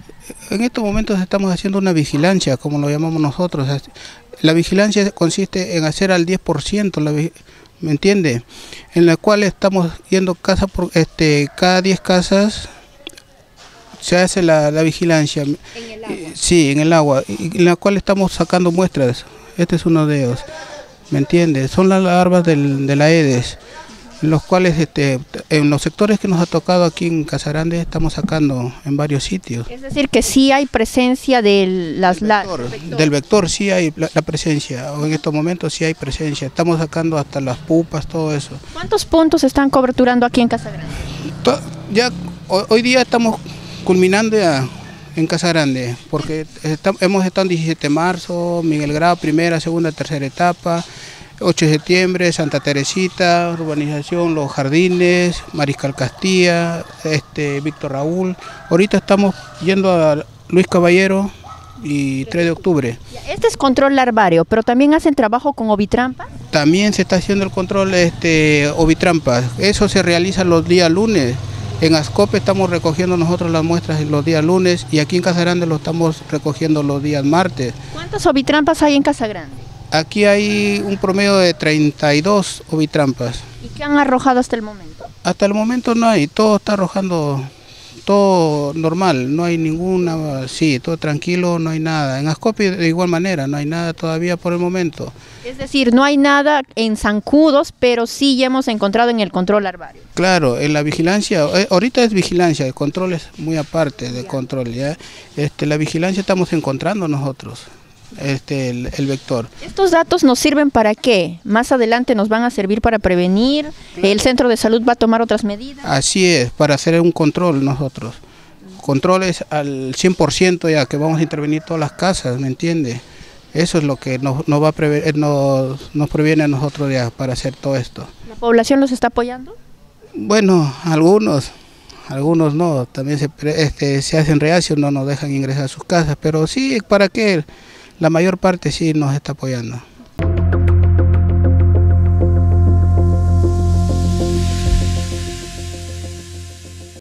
En estos momentos estamos haciendo una vigilancia, como lo llamamos nosotros. La vigilancia consiste en hacer al 10%, ¿me entiende? En la cual estamos yendo casa por cada 10 casas se hace la vigilancia. ¿En el agua? Sí, en el agua, en la cual estamos sacando muestras. Este es uno de ellos, ¿me entiende? Son las larvas de la Aedes, en los cuales en los sectores que nos ha tocado aquí en Casagrande estamos sacando en varios sitios. Es decir, que sí hay presencia de del vector, sí hay la presencia, en estos momentos sí hay presencia, estamos sacando hasta las pupas, todo eso. ¿Cuántos puntos están coberturando aquí en Casagrande? Ya hoy día estamos culminando ya en Casagrande, porque hemos estado en 17 de marzo, Miguel Grau, primera, segunda, tercera etapa, 8 de septiembre, Santa Teresita, urbanización Los Jardines, Mariscal Castilla, Víctor Raúl. Ahorita estamos yendo a Luis Caballero y 3 de octubre. Este es control larvario, pero también hacen trabajo con ovitrampas. También se está haciendo el control ovitrampas. Eso se realiza los días lunes. En Ascope estamos recogiendo nosotros las muestras los días lunes y aquí en Casagrande lo estamos recogiendo los días martes. ¿Cuántas ovitrampas hay en Casagrande? Aquí hay un promedio de 32 ovitrampas. ¿Y qué han arrojado hasta el momento? Hasta el momento no hay, todo está arrojando, todo normal, no hay ninguna, sí, todo tranquilo, no hay nada. En Ascope de igual manera, no hay nada todavía por el momento. Es decir, no hay nada en zancudos, pero sí ya hemos encontrado en el control larvario. Claro, en la vigilancia, ahorita es vigilancia, el control es muy aparte del control, ¿ya? La vigilancia estamos encontrando nosotros. El vector. ¿Estos datos nos sirven para qué? ¿Más adelante nos van a servir para prevenir? ¿El centro de salud va a tomar otras medidas? Así es, para hacer un control nosotros. Controles al 100% ya, que vamos a intervenir todas las casas, ¿me entiende? Eso es lo que nos va a nos previene a nosotros ya para hacer todo esto. ¿La población los está apoyando? Bueno, algunos no, también se hacen reacios, no nos dejan ingresar a sus casas, pero sí, ¿para qué? La mayor parte sí nos está apoyando.